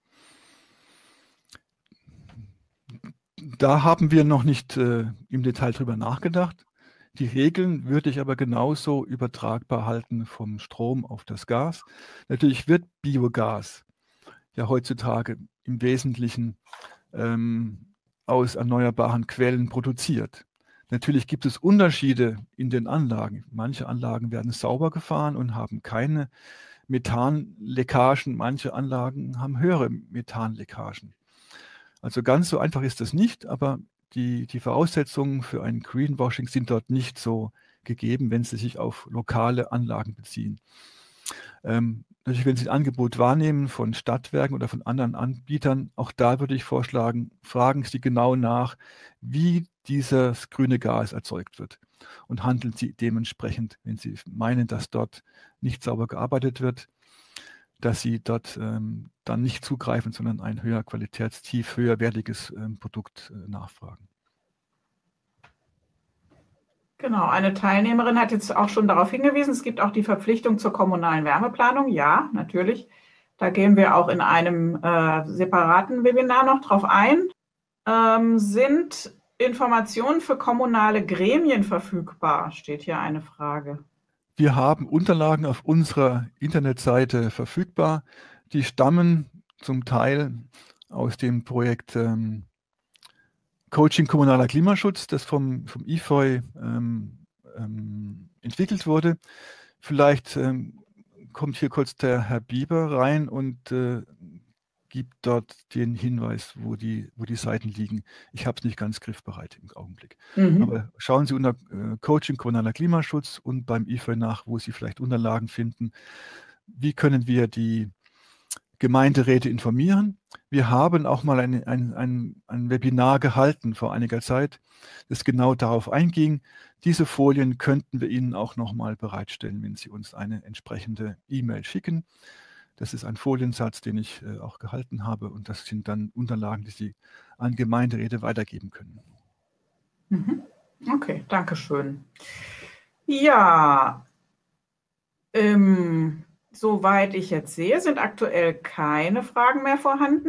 Speaker 2: Da haben wir noch nicht äh, im Detail drüber nachgedacht. Die Regeln würde ich aber genauso übertragbar halten vom Strom auf das Gas. Natürlich wird Biogas ja heutzutage im Wesentlichen ähm, aus erneuerbaren Quellen produziert. Natürlich gibt es Unterschiede in den Anlagen. Manche Anlagen werden sauber gefahren und haben keine Methanleckagen. Manche Anlagen haben höhere Methanleckagen. Also ganz so einfach ist das nicht, aber die, die Voraussetzungen für ein Greenwashing sind dort nicht so gegeben, wenn sie sich auf lokale Anlagen beziehen. Ähm, natürlich, wenn Sie ein Angebot wahrnehmen von Stadtwerken oder von anderen Anbietern, auch da würde ich vorschlagen, fragen Sie genau nach, wie dieses grüne Gas erzeugt wird und handeln Sie dementsprechend, wenn Sie meinen, dass dort nicht sauber gearbeitet wird, dass Sie dort ähm, dann nicht zugreifen, sondern ein höher qualitätstief, höherwertiges ähm, Produkt äh, nachfragen.
Speaker 1: Genau, eine Teilnehmerin hat jetzt auch schon darauf hingewiesen, es gibt auch die Verpflichtung zur kommunalen Wärmeplanung. Ja, natürlich. Da gehen wir auch in einem äh, separaten Webinar noch drauf ein. Ähm, sind Informationen für kommunale Gremien verfügbar? Steht hier eine Frage.
Speaker 2: Wir haben Unterlagen auf unserer Internetseite verfügbar. Die stammen zum Teil aus dem Projekt ähm, Coaching Kommunaler Klimaschutz, das vom, vom I F O I ähm, ähm, entwickelt wurde. Vielleicht ähm, kommt hier kurz der Herr Bieber rein und äh, gibt dort den Hinweis, wo die, wo die Seiten liegen. Ich habe es nicht ganz griffbereit im Augenblick. Mhm. Aber schauen Sie unter äh, Coaching Kommunaler Klimaschutz und beim I F O I nach, wo Sie vielleicht Unterlagen finden. Wie können wir die Gemeinderäte informieren? Wir haben auch mal ein, ein, ein, ein Webinar gehalten vor einiger Zeit, das genau darauf einging. Diese Folien könnten wir Ihnen auch noch mal bereitstellen, wenn Sie uns eine entsprechende E-Mail schicken. Das ist ein Foliensatz, den ich äh, auch gehalten habe, und das sind dann Unterlagen, die Sie an Gemeinderäte weitergeben können.
Speaker 1: Okay, danke schön. Ja, ähm, soweit ich jetzt sehe, sind aktuell keine Fragen mehr vorhanden.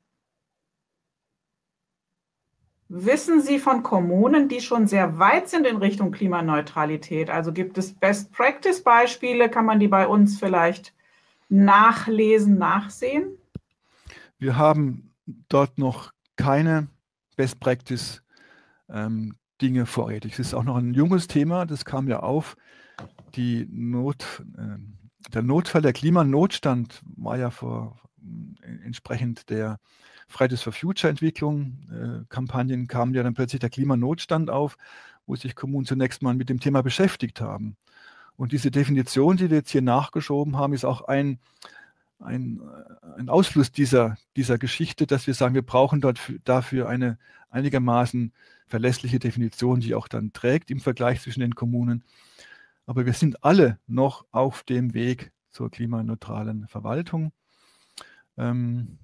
Speaker 1: Wissen Sie von Kommunen, die schon sehr weit sind in Richtung Klimaneutralität? Also gibt es Best-Practice-Beispiele? Kann man die bei uns vielleicht nachlesen, nachsehen?
Speaker 2: Wir haben dort noch keine Best-Practice-Dinge ähm, vorrätig. Es ist auch noch ein junges Thema, das kam ja auf. Die Not, äh, der Notfall, der Klimanotstand war ja vor äh, entsprechend der Fridays for Future Entwicklung, äh, Kampagnen, kam ja dann plötzlich der Klimanotstand auf, wo sich Kommunen zunächst mal mit dem Thema beschäftigt haben. Und diese Definition, die wir jetzt hier nachgeschoben haben, ist auch ein, ein, ein Ausfluss dieser, dieser Geschichte, dass wir sagen, wir brauchen dort dafür eine einigermaßen verlässliche Definition, die auch dann trägt im Vergleich zwischen den Kommunen. Aber wir sind alle noch auf dem Weg zur klimaneutralen Verwaltung. Ähm,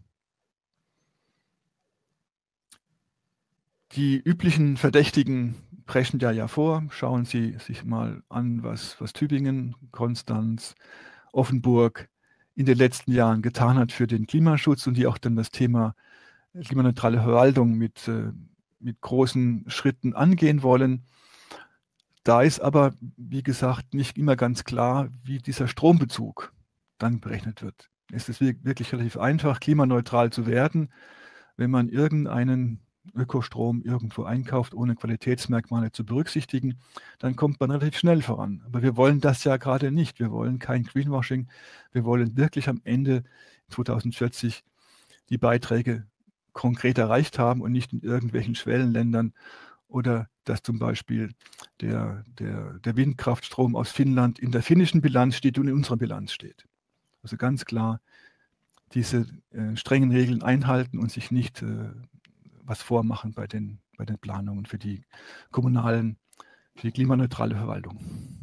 Speaker 2: die üblichen Verdächtigen preschen ja ja vor. Schauen Sie sich mal an, was, was Tübingen, Konstanz, Offenburg in den letzten Jahren getan hat für den Klimaschutz und die auch dann das Thema klimaneutrale Verwaltung mit, äh, mit großen Schritten angehen wollen. Da ist aber, wie gesagt, nicht immer ganz klar, wie dieser Strombezug dann berechnet wird. Es ist wirklich relativ einfach, klimaneutral zu werden, wenn man irgendeinen Ökostrom irgendwo einkauft, ohne Qualitätsmerkmale zu berücksichtigen, dann kommt man relativ schnell voran. Aber wir wollen das ja gerade nicht. Wir wollen kein Greenwashing. Wir wollen wirklich am Ende zweitausendvierzig die Beiträge konkret erreicht haben und nicht in irgendwelchen Schwellenländern oder dass zum Beispiel der, der, der Windkraftstrom aus Finnland in der finnischen Bilanz steht und in unserer Bilanz steht. Also ganz klar diese äh, strengen Regeln einhalten und sich nicht äh, was vormachen bei den, bei den Planungen für die kommunalen, für die klimaneutrale Verwaltung.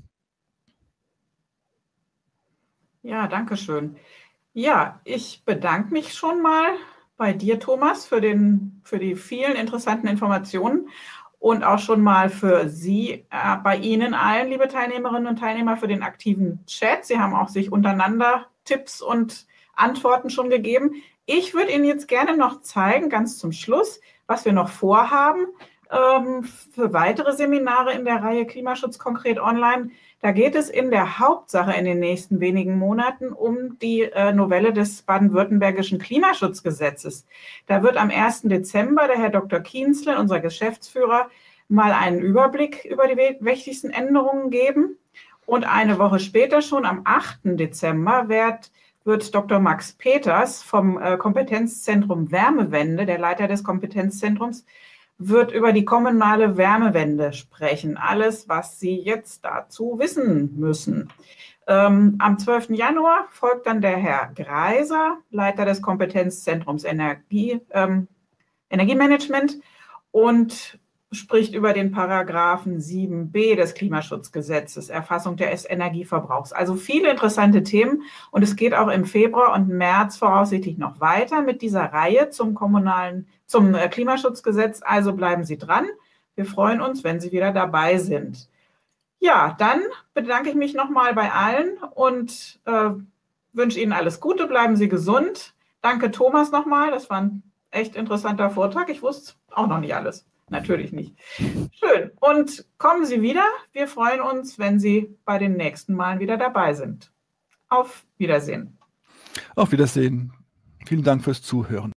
Speaker 1: Ja, danke schön. Ja, ich bedanke mich schon mal bei dir, Thomas, für, den, für die vielen interessanten Informationen und auch schon mal für Sie, äh, bei Ihnen allen, liebe Teilnehmerinnen und Teilnehmer, für den aktiven Chat. Sie haben auch sich untereinander Tipps und Antworten schon gegeben. Ich würde Ihnen jetzt gerne noch zeigen, ganz zum Schluss, was wir noch vorhaben ähm, für weitere Seminare in der Reihe Klimaschutz konkret online. Da geht es in der Hauptsache in den nächsten wenigen Monaten um die äh, Novelle des baden-württembergischen Klimaschutzgesetzes. Da wird am ersten Dezember der Herr Doktor Kienzle, unser Geschäftsführer, mal einen Überblick über die wichtigsten Änderungen geben. Und eine Woche später, schon am achten Dezember, wird wird Doktor Max Peters vom Kompetenzzentrum Wärmewende, der Leiter des Kompetenzzentrums, wird über die kommunale Wärmewende sprechen. Alles, was Sie jetzt dazu wissen müssen. Ähm, am zwölften Januar folgt dann der Herr Greiser, Leiter des Kompetenzzentrums Energie, ähm, Energiemanagement, und spricht über den Paragraphen sieben b des Klimaschutzgesetzes, Erfassung des Energieverbrauchs. Also viele interessante Themen, und es geht auch im Februar und März voraussichtlich noch weiter mit dieser Reihe zum kommunalen, zum Klimaschutzgesetz. Also bleiben Sie dran. Wir freuen uns, wenn Sie wieder dabei sind. Ja, dann bedanke ich mich nochmal bei allen und äh, wünsche Ihnen alles Gute. Bleiben Sie gesund. Danke, Thomas, nochmal. Das war ein echt interessanter Vortrag. Ich wusste auch noch nicht alles. Natürlich nicht. Schön. Und kommen Sie wieder. Wir freuen uns, wenn Sie bei den nächsten Malen wieder dabei sind. Auf Wiedersehen.
Speaker 2: Auf Wiedersehen. Vielen Dank fürs Zuhören.